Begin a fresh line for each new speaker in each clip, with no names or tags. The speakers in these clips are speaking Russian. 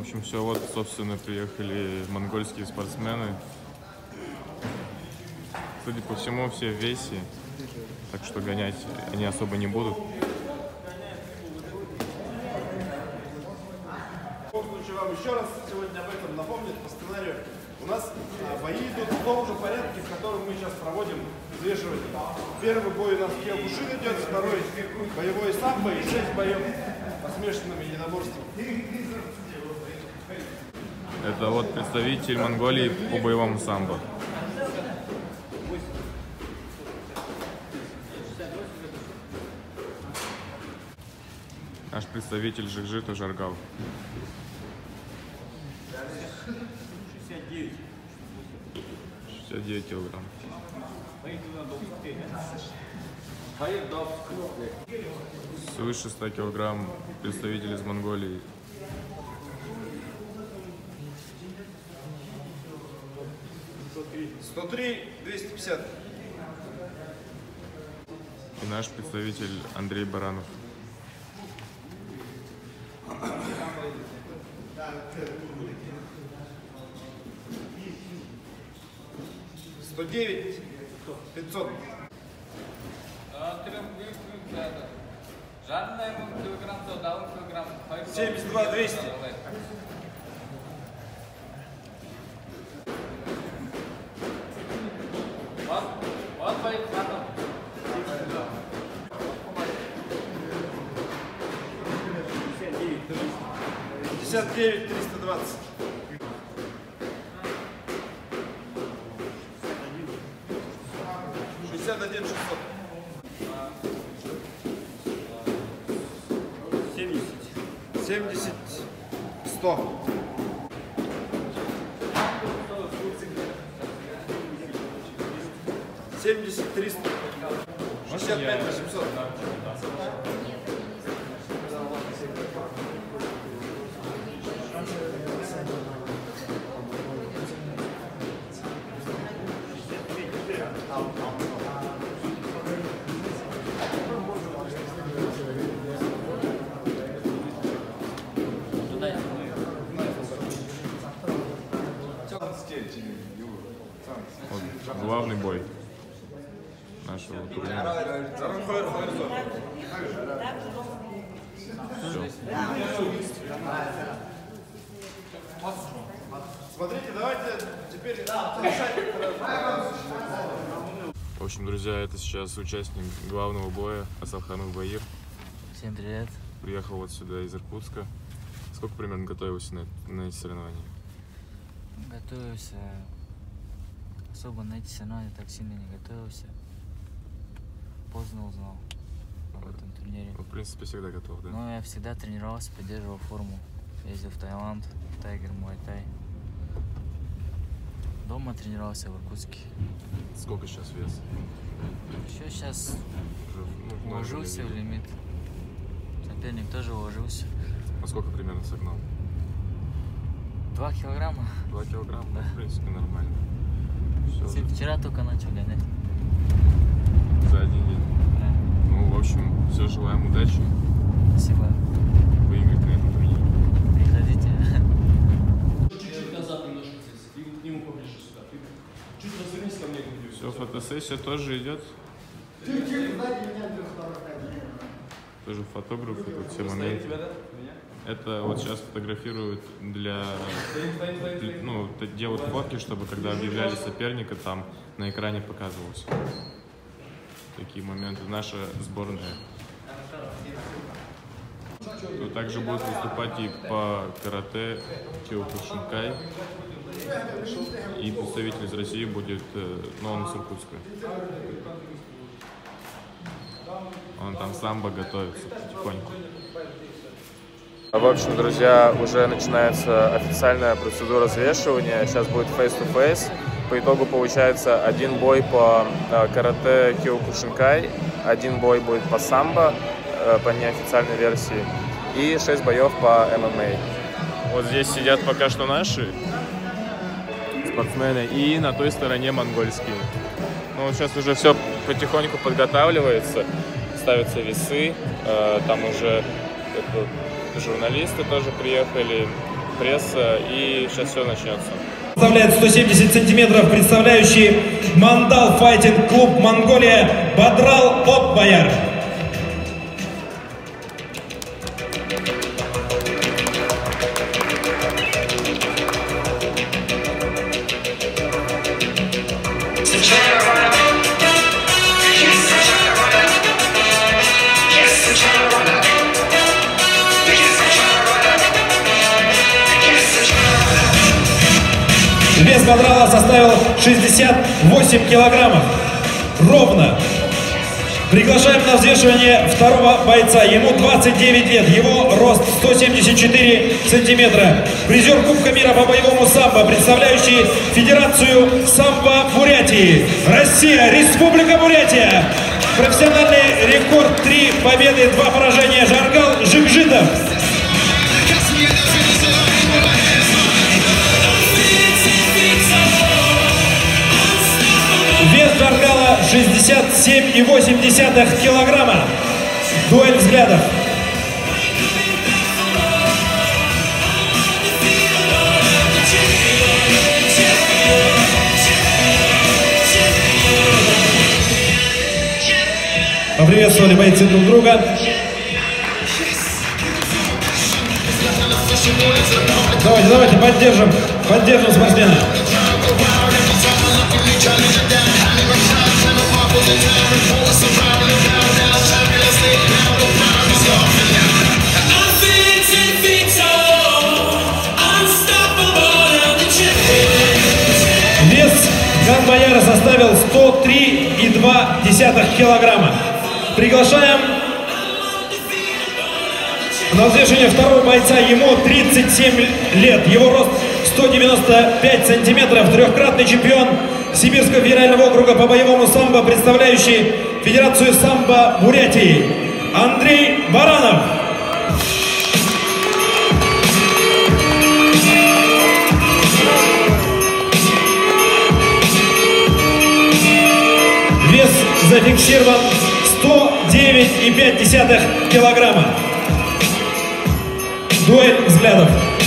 общем, все, вот, собственно, приехали монгольские спортсмены. Судя по всему, все в весе, так что гонять они особо не будут.
Хочу вам еще раз сегодня об этом напомнить по сценарию. У нас бои идут в том же порядке, в котором мы сейчас проводим взвешивание. Первый бой у нас Киокушин идет, второй боевой самбо и 6 боев по смешанным единоборствам.
Это вот представитель Монголии по боевому самбо. Наш представитель Жикжиту Жаргал. 69 килограмм. Свыше 100 килограмм представитель из Монголии.
— 103, 250.
И наш представитель Андрей Баранов. —
109, 500. 72, 200. — 59, 320. — 61, 600. 70, 100. 70, 300. 65, 800.
Вот, главный бой нашего турнира. Все.
Смотрите, давайте теперь...
В общем, друзья, это сейчас участник главного боя Асалханов Баир.
Всем привет.
Приехал вот сюда из Иркутска. Сколько примерно готовился на эти соревнования?
Готовился. Особо на эти соревнования так сильно не готовился. Поздно узнал об этом турнире.
Ну, в принципе, всегда готов, да?
Но я всегда тренировался, поддерживал форму. Ездил в Таиланд, в Тайгер, Муай-Тай. Дома тренировался в Иркутске.
Сколько сейчас вес?
Еще сейчас
Уже,
уложился в лимит. Соперник тоже уложился.
А сколько примерно согнал?
2 килограмма.
2 килограмма?
Да.
В принципе, нормально. Все.
Вчера только начал гонять.
За один день.
Да.
Ну, в общем, все, желаем удачи.
Спасибо.
Выиграть на этом турнире.
Приходите.
Чуть-чуть назад немножко здесь, и к нему поближе сюда. Ты чуть развернись ко мне.
Все, фотосессия тоже идет. Тоже фотограф, и тут все моменты. Это вот сейчас фотографируют ну, делают фотки, чтобы когда объявляли соперника, там на экране показывалось. Такие моменты. Наша сборная. Тут также будут выступать и по карате Киокушинкай. И представитель из России будет, ну, он из Иркутска. Он там самбо готовится потихоньку. В общем, друзья, уже начинается официальная процедура взвешивания. Сейчас будет face-to-face. По итогу получается один бой по карате Киокушинкай, один бой будет по самбо, по неофициальной версии, и 6 боев по ММА. Вот здесь сидят пока что наши спортсмены, и на той стороне монгольские. Ну, вот сейчас уже все потихоньку подготавливается, ставятся весы, там уже журналисты тоже приехали, пресса, и сейчас все начнется.
Представляет 170 сантиметров, представляющий Мандал Файтинг Клуб Монголия Бадрал Отбаяр. Вес Бадрала составил 68 килограммов. Ровно. Приглашаем на взвешивание второго бойца. Ему 29 лет. Его рост 174 сантиметра. Призер Кубка мира по боевому самбо, представляющий Федерацию самбо Бурятии. Россия, Республика Бурятия. Профессиональный рекорд: 3 победы, 2 поражения. Жаргал Жикжитов. Вес Жаргала 67,8 килограмма. Дуэль взглядов. Поприветствовали бойцы друг друга. Давайте поддержим спортсмена. Вес Ганбаяра составил 103,2 килограмма. Приглашаем на взвешивание второго бойца. Ему 37 лет. Его рост 195 сантиметров. Трехкратный чемпион Сибирского федерального округа по боевому самбо, представляющий Федерацию самбо Бурятии, Андрей Баранов. Вес зафиксирован 109,5 килограмма. Дуэль взглядов.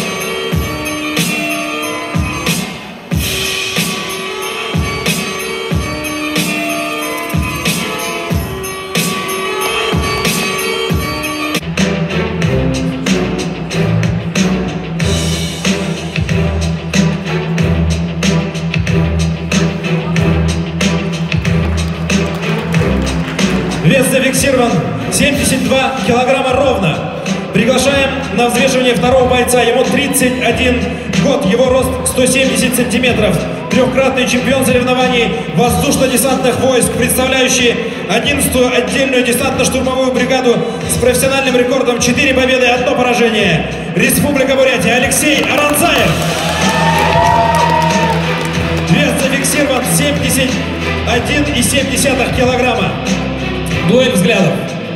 Вес зафиксирован 72 килограмма ровно. Приглашаем на взвешивание второго бойца. Ему 31 год. Его рост 170 сантиметров. Трехкратный чемпион соревнований воздушно-десантных войск, представляющий 11-ю отдельную десантно-штурмовую бригаду с профессиональным рекордом 4 победы и 1 поражение. Республика Бурятия, Алексей Аранцаев. Вес зафиксирован 71,7 килограмма. Дуэль взглядов.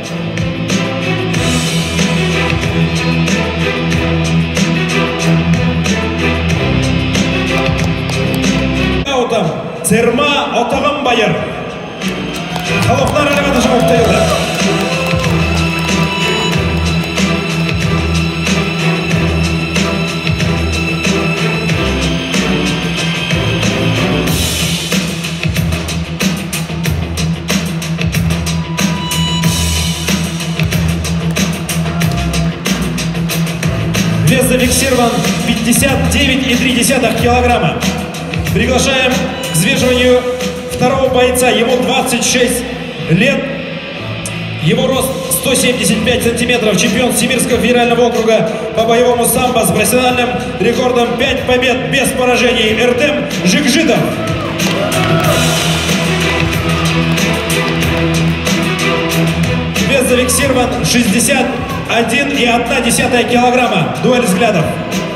Аутом Церма Отағанбайыр. Халықтар әлемді жұмықты. Вес зафиксирован 59,3 килограмма. Приглашаем к взвешиванию второго бойца. Ему 26 лет. Его рост 175 сантиметров. Чемпион Сибирского федерального округа по боевому самбо с профессиональным рекордом 5 побед без поражений. Эртем Жикжитов. Вес зафиксирован 61,1 килограмма. Дуэль взглядов.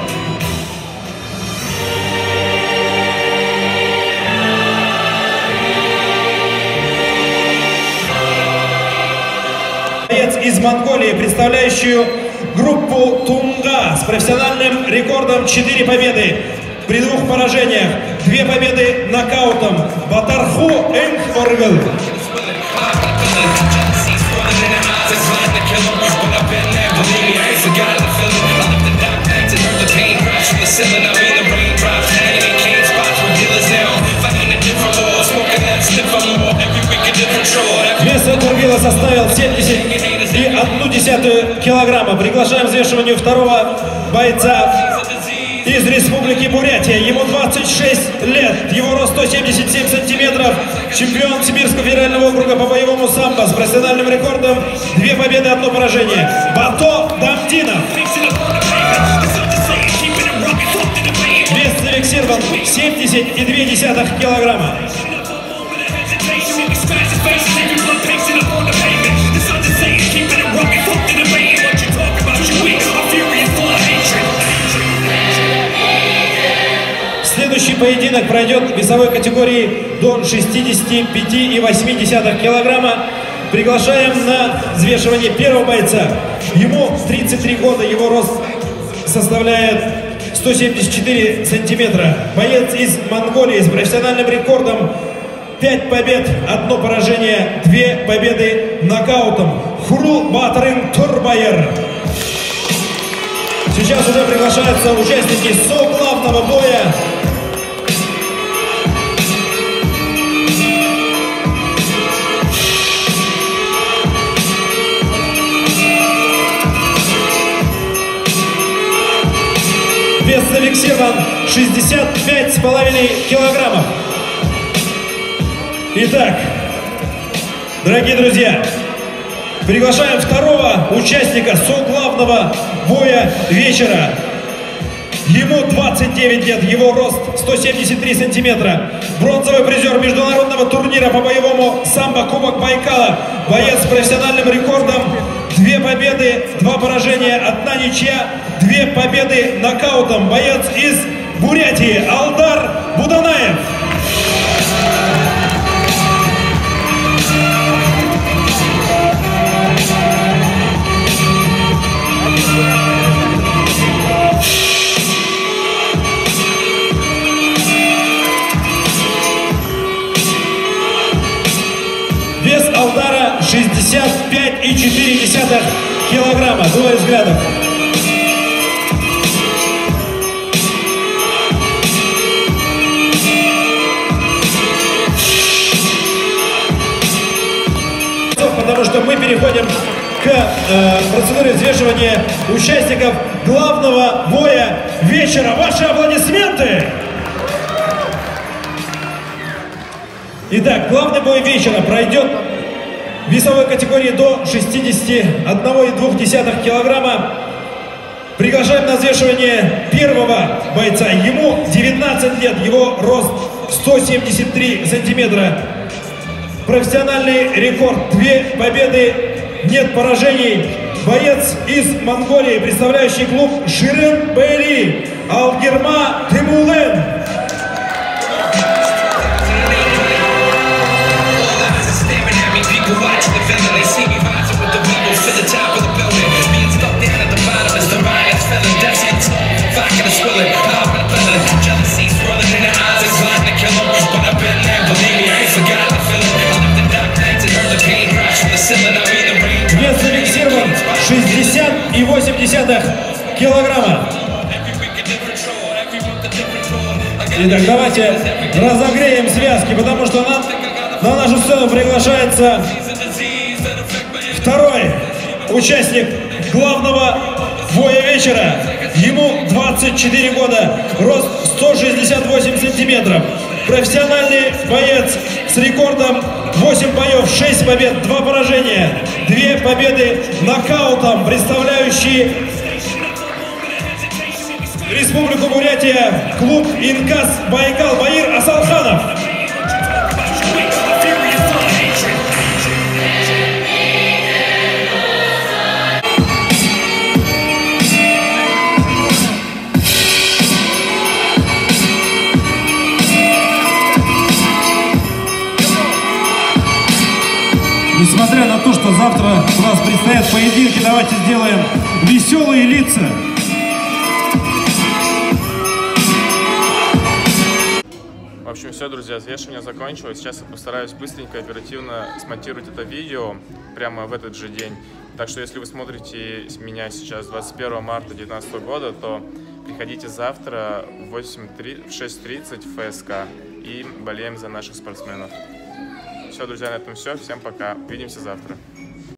Боец из Монголии, представляющую группу Тунга с профессиональным рекордом 4 победы при 2 поражениях, 2 победы нокаутом. Батарху Энхоргл. Believe me, I ain't forgot the feeling. I love the dark nights and all the pain. ceiling, I mean the raindrops hanging in cane spots where dealers now fighting a different war, smoking that sniffer more, every week a different chore. Вес Турбила составил 70,1 килограмма. Приглашаем к взвешиванию второго бойца из Республики Бурятия. Ему 26 лет, его рост 177 сантиметров, чемпион Сибирского федерального округа по боевому самбо с профессиональным рекордом 2 победы, 1 поражение. Бато Дамдинов. Вес зафиксирован 70,2 килограмма. Следующий поединок пройдет в весовой категории до 65,8 килограмма. Приглашаем на взвешивание первого бойца. Ему 33 года, его рост составляет 174 сантиметра. Боец из Монголии с профессиональным рекордом 5 побед, 1 поражение, 2 победы нокаутом. Хурул Батырын Турбайыр. Сейчас уже приглашаются участники соглавного боя. Вес зафиксирован 65,5 килограммов. Итак, дорогие друзья, приглашаем второго участника соглавного боя вечера. Ему 29 лет, его рост 173 сантиметра. Бронзовый призер международного турнира по боевому самбо Кубок Байкала. Боец с профессиональным рекордом 2 победы, 2 поражения, 1 ничья, 2 победы нокаутом. Боец из Бурятии Алдар Буданаев. Вес Алдара 65,4 килограмма. Двое взглядов. Потому что мы переходим к процедуре взвешивания участников главного боя вечера. Ваши аплодисменты! Итак, главный бой вечера пройдет в весовой категории до 61,2 килограмма. Приглашаем на взвешивание первого бойца. Ему 19 лет, его рост 173 сантиметра. Профессиональный рекорд, 2 победы, нет поражений. Боец из Монголии, представляющий клуб Ширин Бейли, Алгерма Тимулен. Вес зафиксирован 60,8 килограмма. Итак, давайте разогреем связки, потому что на нашу сцену приглашается второй участник главного боя вечера. Ему 24 года, рост 168 сантиметров. Профессиональный боец с рекордом 8 боев, 6 побед, 2 поражения, 2 победы нокаутом, представляющий Республику Бурятия, клуб Инкас Байкал Баир Асалханов. Несмотря на то, что завтра у нас предстоят поединки, давайте сделаем веселые лица.
В общем, все, друзья, взвешивание закончилось. Сейчас я постараюсь быстренько, оперативно смонтировать это видео прямо в этот же день. Так что, если вы смотрите меня сейчас 21 марта 2019 года, то Приходите завтра в 6:30 в ФСК и болеем за наших спортсменов. Все, друзья, на этом все. Всем пока. Увидимся завтра.